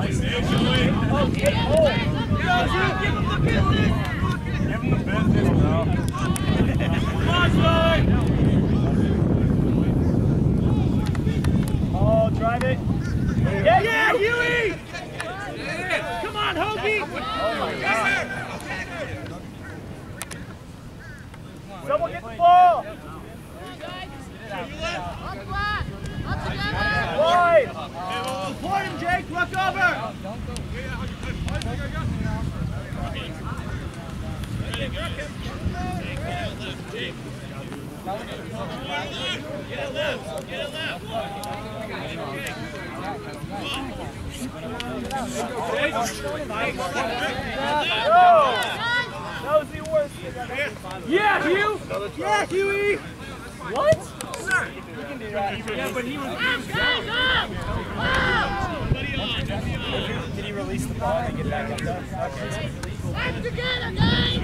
Oh, drive it. Yeah, Huey! Come on, Hoagie! Oh my God. Someone get the ball! Wide! Support him, Jake! Look over! Get it left! Get it left! That was the worst. Yeah, Hugh! Yeah, Huey! What? Sir! You can do that. Yeah, but he was... Did he release the ball and get back up there? Okay. Back together, guys!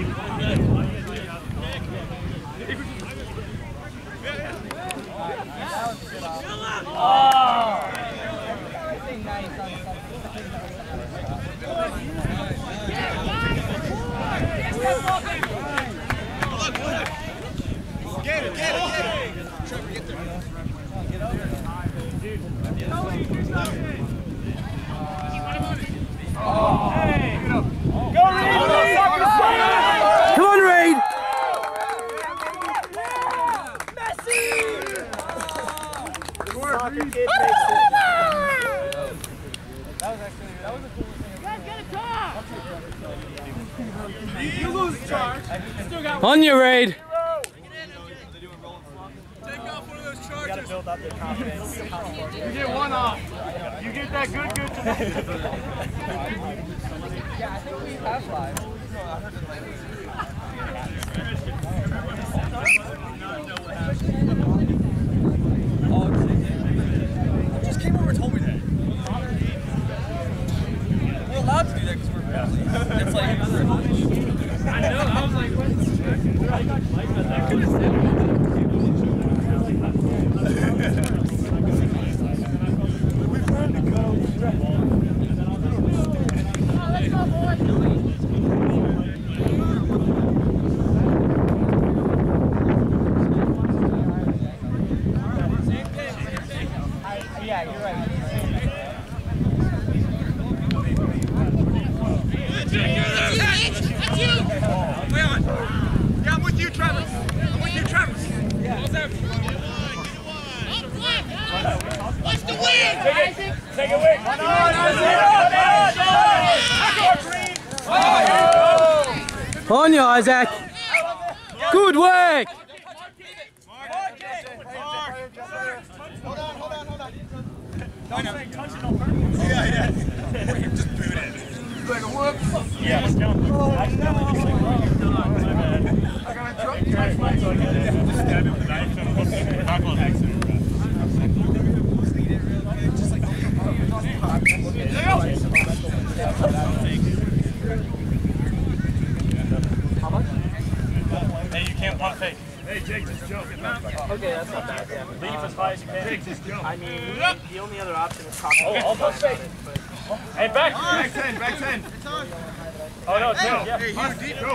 Get it! Trevor, get there. Get over there. Hey! Go, Reed! Come on, Reed! Messi! Soccer kid makes it. That was a cool thing. Guys, get a top! You lose charge. On you, Reed! You gotta build up your confidence. You get one off. You get that good today. Yeah, I think we have 5. Who just came over and told me that? We're allowed to do that because we're family. It's like I know. I was like, what? I could have said it. Yeah, you're right. Wait on. Yeah, I'm with you, Travis. What's the win? Take it away. On you, Isaac! Good work! Hold on. Yeah. Just boot it. Like, whoops. Yeah, let's jump. Oh, no. I got a drunk catch. Just stab him with a knife and tackle an accident. Hey, you can't pump fake. Hey, Jake, just jump. Okay, that's not bad. Yeah. Leave as high as you can. Jake, just jump. I mean, the only other option is top. I'll pump fake. Hey, back! Back 10. Oh, no, it's yeah. Hey, Hugh, deep. Go.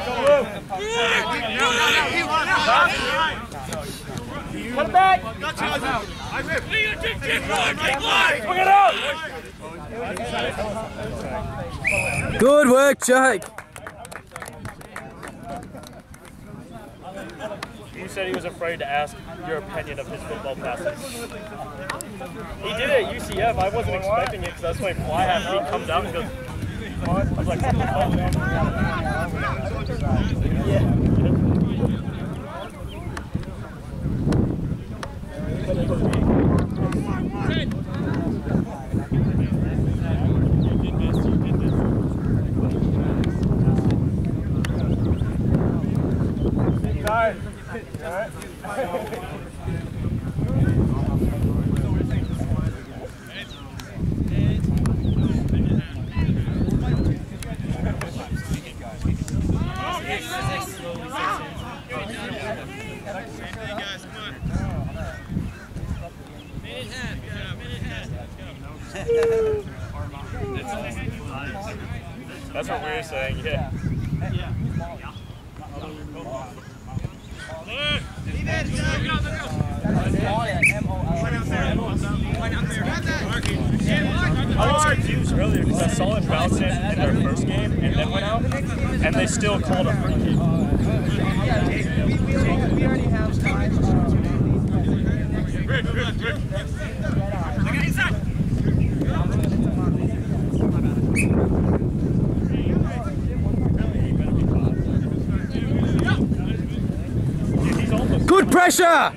Put it back! Got you. I rip. Look it out! Good work, Jake! He said he was afraid to ask your opinion of his football passes. He did it at UCF. I wasn't expecting it because that's when fly half. He comes out and goes, what? I was like, yeah. Tired. All right. That's what we were saying, yeah. I was confused earlier because I saw it bounce in their first game and then went out, and they still called a free kick. We already have time. Good pressure!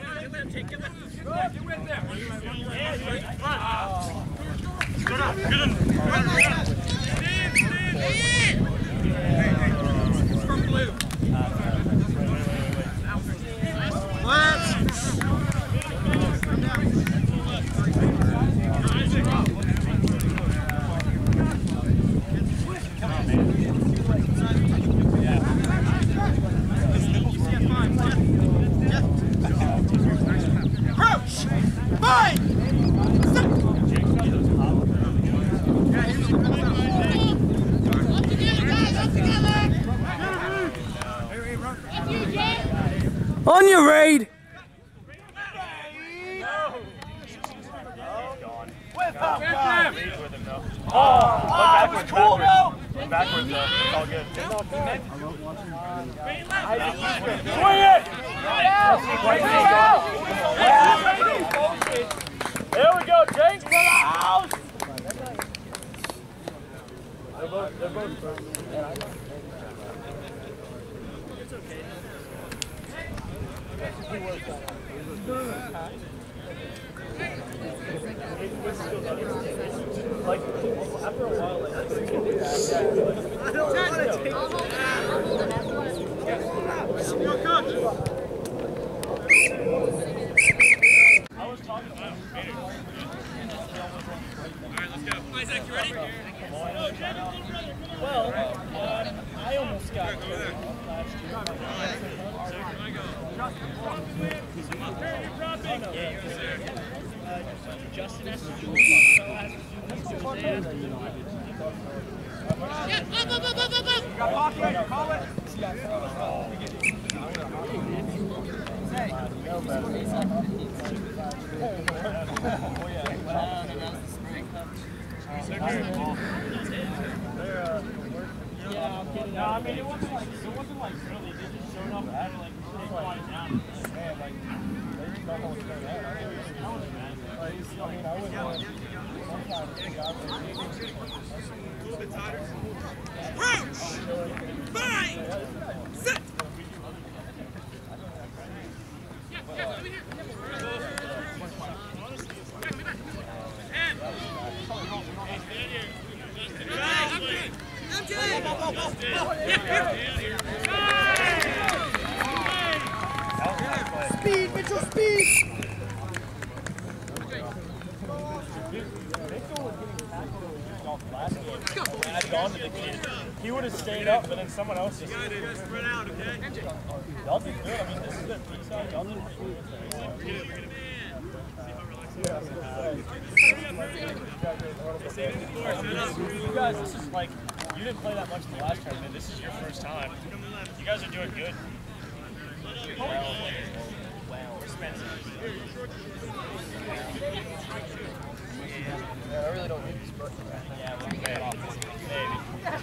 On your raid! That was cool though! Backwards though, it's all good. Swing it! There we go, James for the house! They're both first. It's okay. Like, after a while, like, I don't want to take I was talking about it. Alright, let's go. Isaac, you ready? Well, I almost got last year. Justin has to do it. Yeah, I'm kidding. No, I mean it wasn't like really. They just showed up and had like quiet down. Man, like they didn't know what was going on. I was mad. I mean, I wouldn't want sometimes a little bit tighter. Crouch! Bind! Sit! Speed, Mitchell, speed! He would have stayed up, but then someone else just spread out, okay? Y'all did good. I mean, this is good. Y'all did pretty good. You guys, this is like, you didn't play that much in the last tournament. This is your first time. You guys are doing good. Wow. Expensive. Yeah, I really don't need this book. Yeah, well, maybe.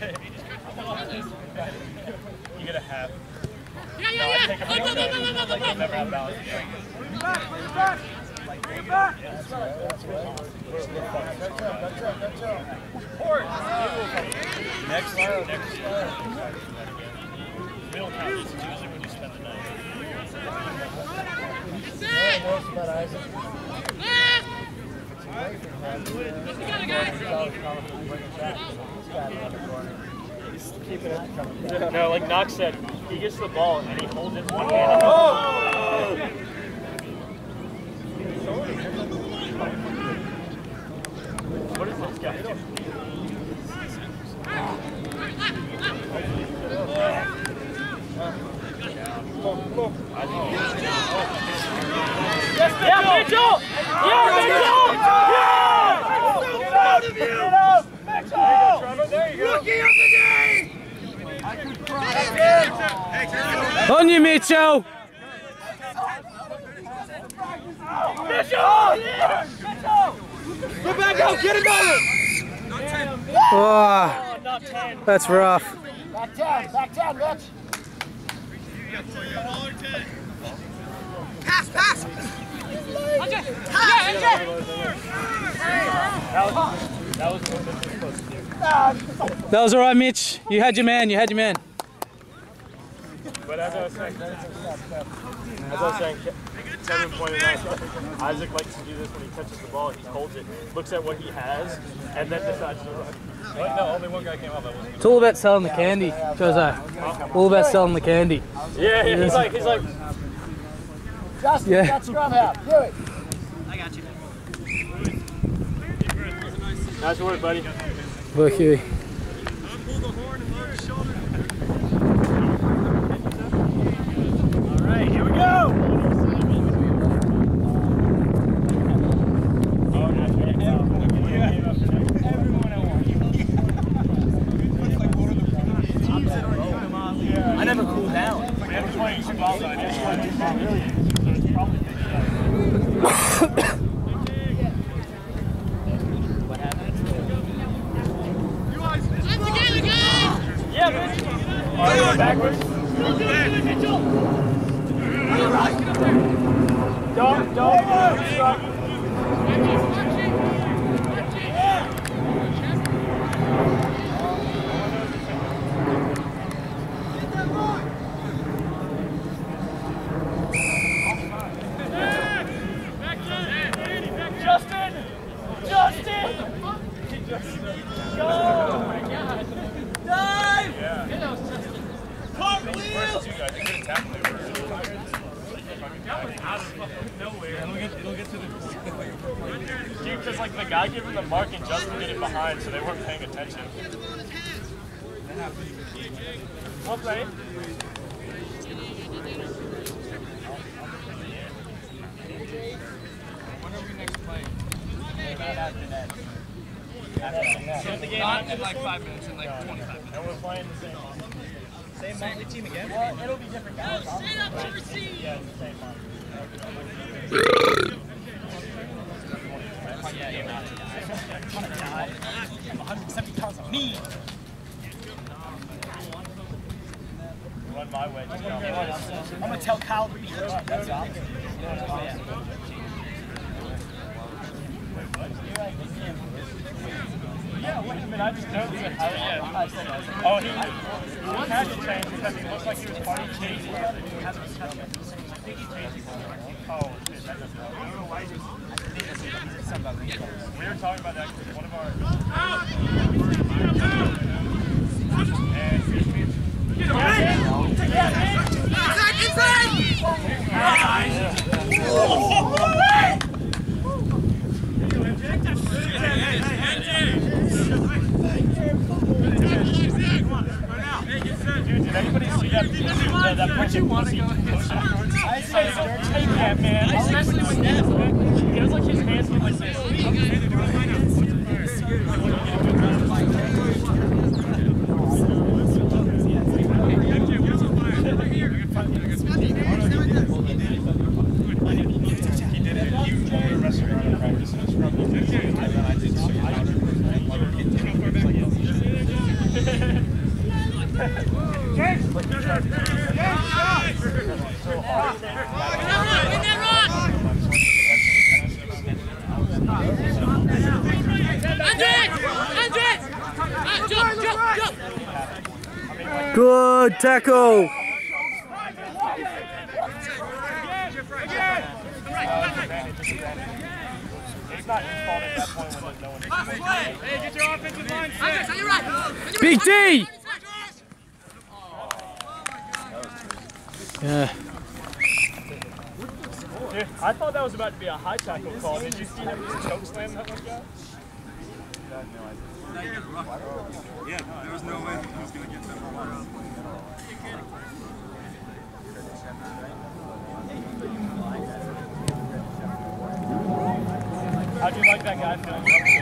You get a half. Yeah. Take a like you'll never have balance. Back! Next slide. We don't count this. It's usually when you spend the night. No, like Knox said, he gets the ball and he holds it in one hand. What is this guy doing? Yeah, Mitchell! Yeah, Mitchell! Yeah! Get out of you! Mitchell! There you go. Rookie of the game! On you, Mitchell! Go back out, get another! Oh, that's rough. Back 10, Mitch. Pass, pass! That was all right, Mitch. You had your man. You had your man. But as I was saying, Kevin pointed out, Isaac likes to do this when he touches the ball. He holds it, looks at what he has, and then decides to run. What? No, only one guy came up. It's all about selling the candy, Jose. All about selling the candy. Yeah, he's like, Justin, Yeah. that scrum half. Do it. I got you. Nice work, buddy. Look here. Pull the horn and lower his shoulder. All right, here we go. I never cool down. We haven't played too well, though. I just played too well, really. So it's probably yeah, man. All right, backwards. Don't. Justin! Go! Dive! Cartwheel! It'll get to the... Dude, because like the guy gave him the mark and Justin did it behind, so they weren't paying attention. Well played. When are we next playing? After the game, Not in like 5 minutes, in like 25 minutes. and we're playing the same. Same Motley team again? Well, it'll be different guys. Yeah, it's the same one. Yeah. 170 pounds on me. Run my way. I'm gonna tell Kyle to be hurt. That's all. Yeah, wait a minute, I just noticed it. Oh, he had to change because it looks like he was party changing. I think he changed. Oh, shit, that doesn't help. We were talking about that because one of our... Dude, did anybody see that person was he pushing towards? I said, don't take that, man. Especially with that. It was like his hands were like this. He did it. He was the rest of the practice and scrum. And then I did some powder. Good tackle. It's not his fault at that point when there's no one. Hey, get your offensive line set. Big D. Yeah. Dude, I thought that was about to be a high tackle call. Did you see him just choke slam that one guy? Yeah, there was no way he was going to get number one. How'd you like that guy feeling?